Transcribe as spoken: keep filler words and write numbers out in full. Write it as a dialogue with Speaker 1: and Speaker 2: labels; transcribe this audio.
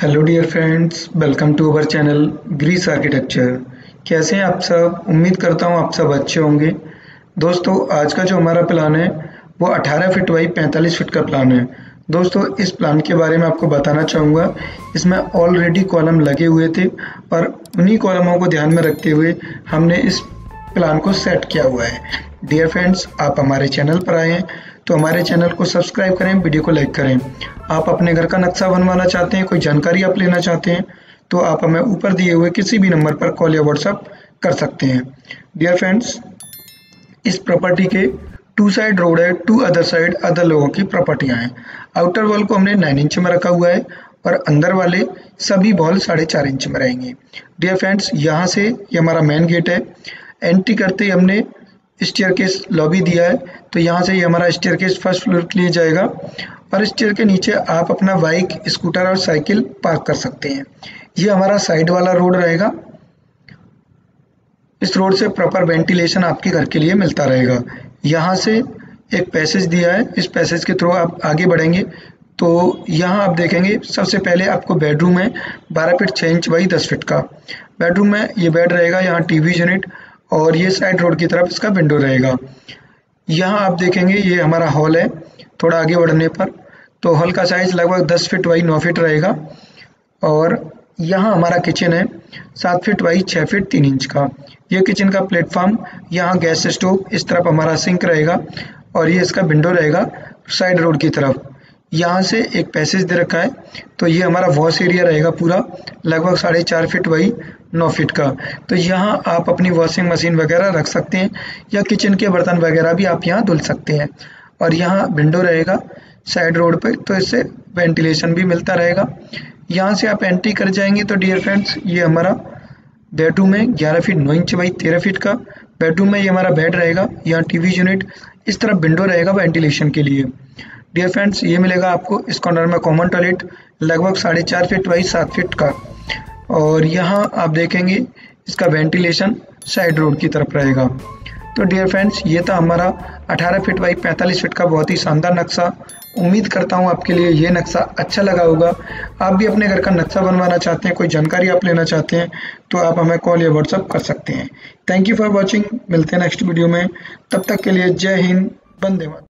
Speaker 1: Hello dear friends, welcome to our channel Greece architecture. कैसे हैं आप सब? उम्मीद करता हूं आप सब अच्छे होंगे। दोस्तों, आज का जो हमारा प्लान है वो अठारह फीट बाई पैंतालीस फीट का प्लान है। दोस्तों, इस प्लान के बारे में आपको बताना चाहूँगा। इसमें ऑलरेडी कॉलम लगे हुए थे और उन्हीं कॉलमों को ध्यान में रखते हुए हमने इस प्लान को सेट किया हुआ है। डियर फ्रेंड्स, आप हमारे चैनल पर आए हैं तो हमारे चैनल को सब्सक्राइब करें, वीडियो को लाइक करें। आप अपने घर का नक्शा बनवाना चाहते हैं, कोई जानकारी आप लेना चाहते हैं तो आप हमें ऊपर दिए हुए किसी भी नंबर पर कॉल या व्हाट्सएप कर सकते हैं। डियर फ्रेंड्स, इस प्रॉपर्टी के टू साइड रोड है, टू अदर साइड अदर लोगों की प्रॉपर्टियां हैं। आउटर वॉल को हमने नाइन इंच में रखा हुआ है और अंदर वाले सभी वॉल साढ़े चार इंच में रहेंगे। डियर फ्रेंड्स, यहाँ से ये हमारा मेन गेट है। एंट्री करते ही हमने स्टेयरकेस लॉबी दिया है, तो यहाँ से ये हमारा स्टेयरकेस फर्स्ट फ्लोर के लिए जाएगा और स्टेयर के नीचे आप अपना बाइक, स्कूटर और साइकिल पार्क कर सकते हैं। ये हमारा साइड वाला रोड रहेगा। इस रोड से प्रॉपर वेंटिलेशन आपके घर के लिए मिलता रहेगा। यहाँ से एक पैसेज दिया है, इस पैसेज के थ्रू आप आगे बढ़ेंगे तो यहाँ आप देखेंगे सबसे पहले आपको बेडरूम है बारह फीट छः इंच बाई दस फीट का। बेडरूम में ये बेड रहेगा, यहाँ टीवी यूनिट और ये साइड रोड की तरफ इसका विंडो रहेगा। यहाँ आप देखेंगे ये हमारा हॉल है। थोड़ा आगे बढ़ने पर तो हॉल का साइज लगभग दस फीट बाई नौ फीट रहेगा और यहाँ हमारा किचन है सात फीट बाई छः फीट तीन इंच का। ये किचन का प्लेटफॉर्म, यहाँ गैस स्टोव, इस तरफ हमारा सिंक रहेगा और ये इसका विंडो रहेगा साइड रोड की तरफ। यहाँ से एक पैसेज दे रखा है तो ये हमारा वॉश एरिया रहेगा पूरा, लगभग साढ़े चार फीट बाई नौ फीट का। तो यहाँ आप अपनी वॉशिंग मशीन वगैरह रख सकते हैं या किचन के बर्तन वगैरह भी आप यहाँ धुल सकते हैं। और यहाँ विंडो रहेगा साइड रोड पे, तो इससे वेंटिलेशन भी मिलता रहेगा। यहाँ से आप एंट्री कर जाएंगे तो डियर फ्रेंड्स, ये हमारा बेडरूम है ग्यारह फीट नौ इंच बाई तेरह फीट का। बेडरूम में ये हमारा बेड रहेगा, यहाँ टीवी यूनिट, इस तरफ विंडो रहेगा वेंटिलेशन के लिए। डियर फ्रेंड्स, ये मिलेगा आपको इस कॉर्नर में कॉमन टॉयलेट, लगभग साढ़े चार फीट बाई सात फीट का। और यहाँ आप देखेंगे इसका वेंटिलेशन साइड रोड की तरफ रहेगा। तो डियर फ्रेंड्स, ये था हमारा अठारह फीट बाई पैंतालीस फीट का बहुत ही शानदार नक्शा। उम्मीद करता हूँ आपके लिए ये नक्शा अच्छा लगा होगा। आप भी अपने घर का नक्शा बनवाना चाहते हैं, कोई जानकारी आप लेना चाहते हैं तो आप हमें कॉल या व्हाट्सएप कर सकते हैं। Thank you for watching. मिलते हैं नेक्स्ट वीडियो में, तब तक के लिए जय हिंद, वंदे मातरम।